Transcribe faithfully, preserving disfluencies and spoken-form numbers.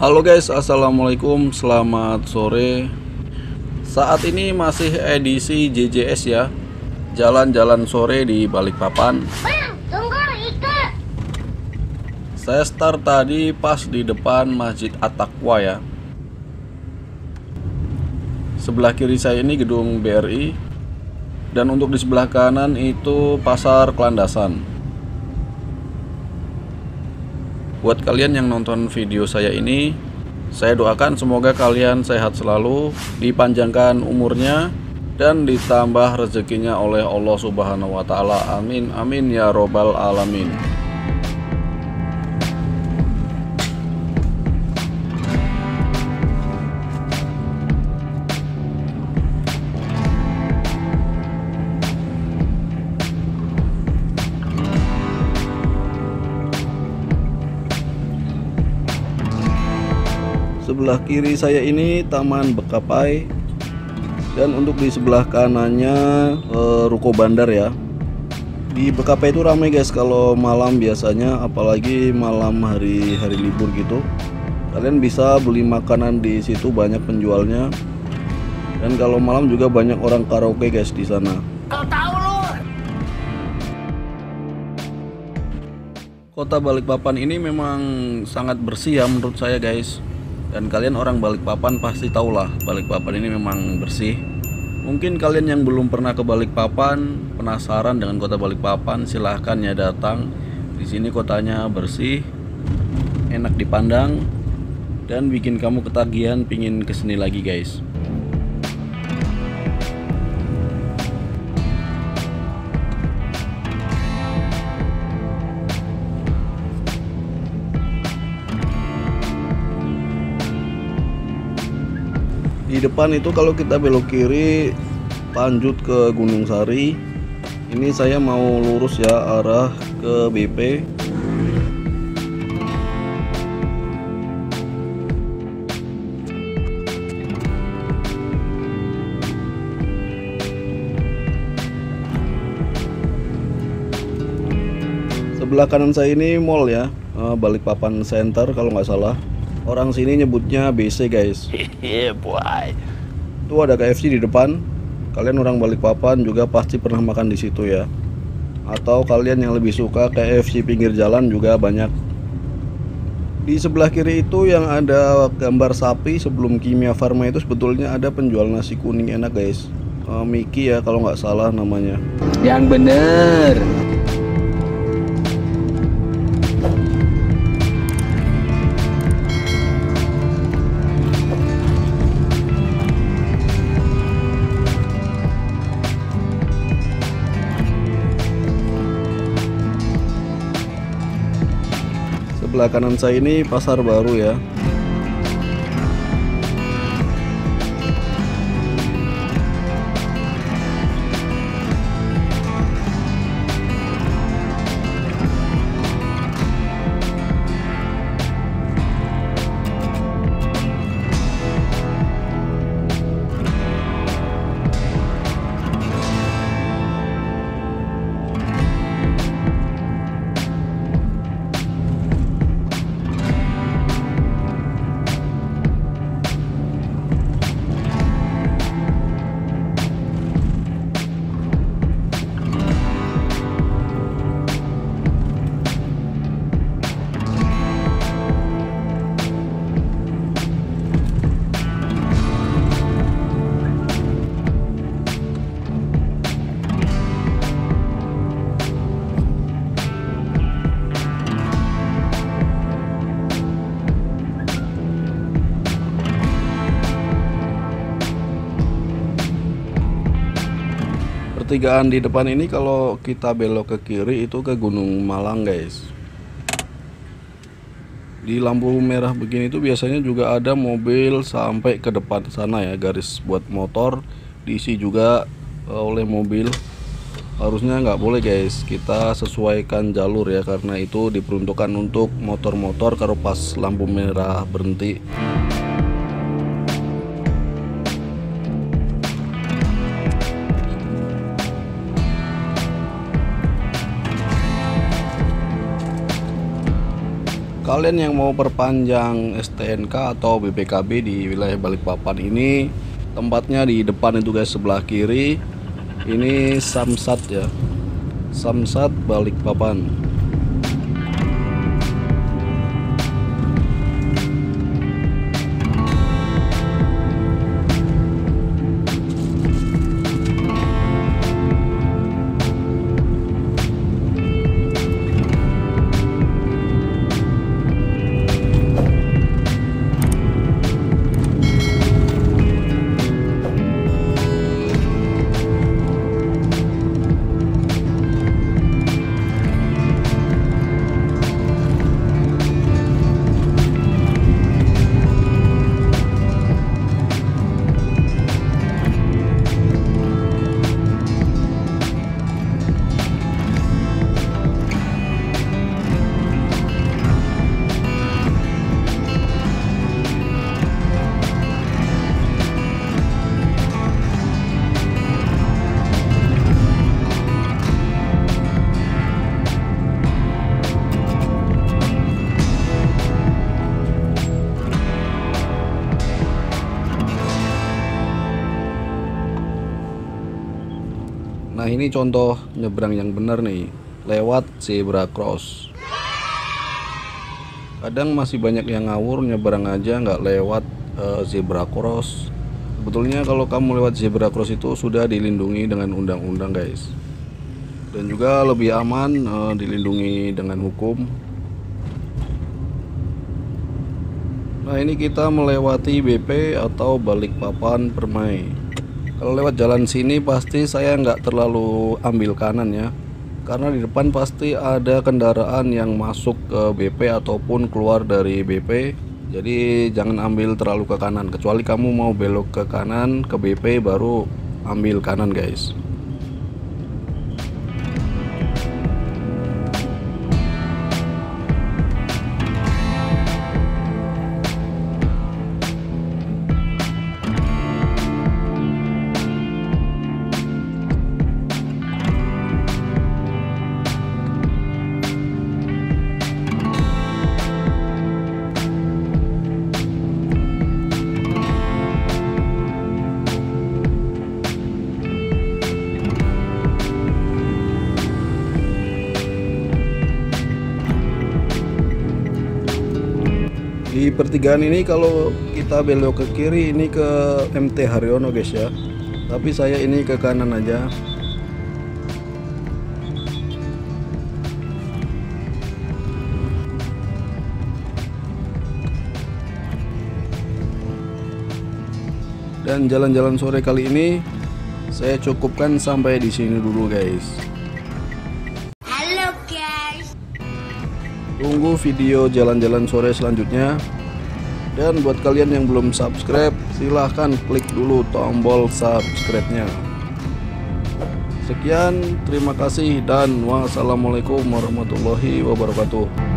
Halo guys, assalamualaikum, selamat sore. Saat ini masih edisi J J S ya, jalan-jalan sore di Balikpapan. Bang, tunggu Ika. Saya start tadi pas di depan Masjid At-Taqwa ya. Sebelah kiri saya ini gedung B R I, dan untuk di sebelah kanan itu Pasar Kelandasan. Buat kalian yang nonton video saya ini, saya doakan semoga kalian sehat selalu, dipanjangkan umurnya, dan ditambah rezekinya oleh Allah Subhanahu wa Ta'ala. Amin, amin ya Robbal 'Alamin. Sebelah kiri saya ini Taman Bekapai, dan untuk di sebelah kanannya eh, Ruko Bandar ya. Di Bekapai itu ramai guys kalau malam biasanya, apalagi malam hari hari libur gitu. Kalian bisa beli makanan di situ, banyak penjualnya. Dan kalau malam juga banyak orang karaoke guys di sana. Kau tahu lu? Kota Balikpapan ini memang sangat bersih ya menurut saya guys. Dan kalian orang Balikpapan pasti tahulah Balikpapan ini memang bersih. Mungkin kalian yang belum pernah ke Balikpapan, penasaran dengan kota Balikpapan, silahkan ya datang. Di sini kotanya bersih, enak dipandang, dan bikin kamu ketagihan pingin kesini lagi guys. Di depan itu kalau kita belok kiri lanjut ke Gunung Sari. Ini saya mau lurus ya arah ke B P. Sebelah kanan saya ini mall ya, Balikpapan Center kalau nggak salah. Orang sini nyebutnya B C guys. Iya boy. Tuh ada K F C di depan. Kalian orang Balikpapan juga pasti pernah makan di situ ya. Atau kalian yang lebih suka K F C pinggir jalan juga banyak. Di sebelah kiri itu yang ada gambar sapi sebelum Kimia Farma itu sebetulnya ada penjual nasi kuning enak guys. uh, Miki ya kalau nggak salah namanya. Yang bener. Sebelah kanan saya ini pasar baru ya. Pertigaan di depan ini kalau kita belok ke kiri itu ke Gunung Malang guys. Di lampu merah begini tuh biasanya juga ada mobil sampai ke depan sana ya, garis buat motor diisi juga oleh mobil. Harusnya nggak boleh guys, kita sesuaikan jalur ya, karena itu diperuntukkan untuk motor-motor kalau pas lampu merah berhenti. kalian yang mau perpanjang S T N K atau B P K B di wilayah Balikpapan ini, tempatnya di depan itu guys, sebelah kiri. Ini Samsat ya, Samsat Balikpapan. Nah ini contoh nyebrang yang benar nih, lewat zebra cross. Kadang masih banyak yang ngawur nyebrang aja nggak lewat uh, zebra cross. Sebetulnya kalau kamu lewat zebra cross itu sudah dilindungi dengan undang-undang guys, dan juga lebih aman, uh, dilindungi dengan hukum. Nah ini kita melewati B P atau Balikpapan Permai. Kalau lewat jalan sini pasti saya nggak terlalu ambil kanan ya, karena di depan pasti ada kendaraan yang masuk ke B P ataupun keluar dari B P. Jadi jangan ambil terlalu ke kanan, kecuali kamu mau belok ke kanan ke B P baru ambil kanan guys. Di pertigaan ini kalau kita belok ke kiri ini ke M T Haryono guys ya, tapi saya ini ke kanan aja. Dan jalan-jalan sore kali ini saya cukupkan sampai di sini dulu guys. Halo guys. Tunggu video jalan-jalan sore selanjutnya. Dan buat kalian yang belum subscribe, silahkan klik dulu tombol subscribe-nya. Sekian, terima kasih dan wassalamualaikum warahmatullahi wabarakatuh.